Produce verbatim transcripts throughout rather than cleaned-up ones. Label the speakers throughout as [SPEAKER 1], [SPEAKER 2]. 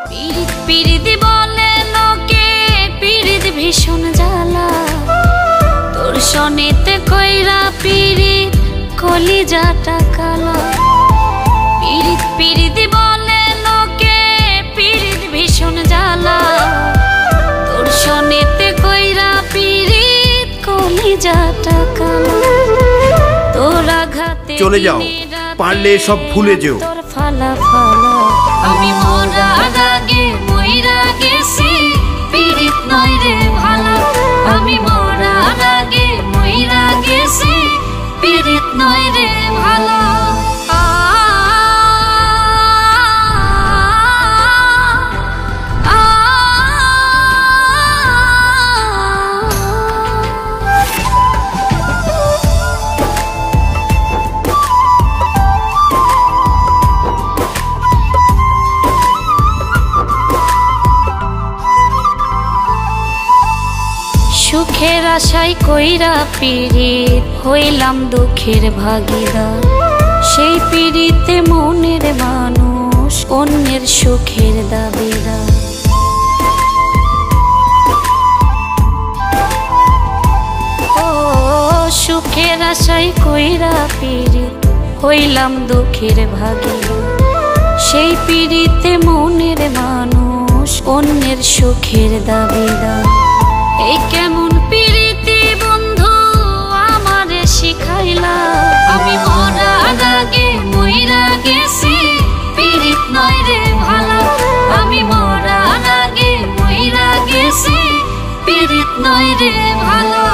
[SPEAKER 1] পিরিত পিরিত বলে লোকে, পিরিত ভীষণ জ্বালা। তোর সনেতে কইরা পিরিত কলিজাটা কালা। পিরিত পিরিত বলে লোকে, পিরিত ভীষণ জ্বালা। তোর সনেতে কইরা পিরিত কলিজাটা কালা। তোর আঘাতে
[SPEAKER 2] চলে যাও, পারলে সব ভুলে যেও।
[SPEAKER 1] তোর ফালা ফালা আমি মরার আগে মইরা গেছি, পিরিত নয় রে ভালা। আমি মরার আগে মইরা গেছি, পিরিত নয় রে ভালা। সুখের আশায় কইরা পিরিত হইলাম দুঃখের ভাগিদার। সেই পিরিতে মনের মানুষ অন্যের সুখের দাবিদার। ও সুখের আশায় কইরা পিরিত হইলাম দুঃখের ভাগিদার। সেই পিরিতে মনের মানুষ অন্যের সুখের দাবিদার। এই কেমন পিরিতি বন্ধু আমারে শিখাইলা। আমি মরার আগে মইরা গেছি, পিরিত নয় রে ভালা। আমি মরার আগে মইরা গেছি, পিরিত নয় রে ভালা।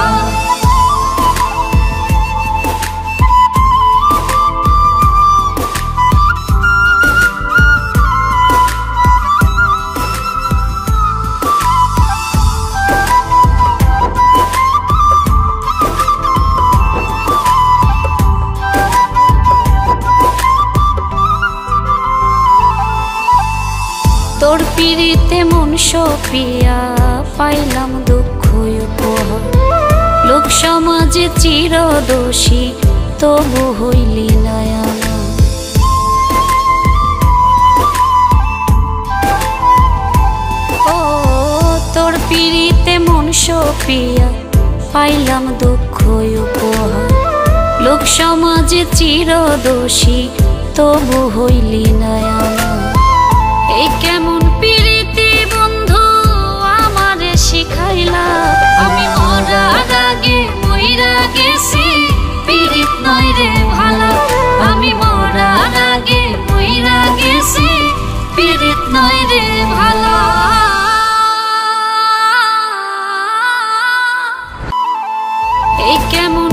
[SPEAKER 1] তোর পিরিতে মন সপিয়া পাইলাম দুঃখ উপহার। লোক সমাজে চিরদোষী তবু হইলি না আমার। ও তোর পিরিতে মন সপিয়া পাইলাম দুঃখ উপহার। লোক সমাজে চিরদোষী তবু হইলি না আমার। এই কেমন পিরিতি বন্ধু আমারে শিখাইলা। আমি মরার আগে মইরা গেছি, পিরিত নয় রে ভালা। আমি মরার আগে মইরা গেছি, পিরিত নয় রে ভালা। এই কেমন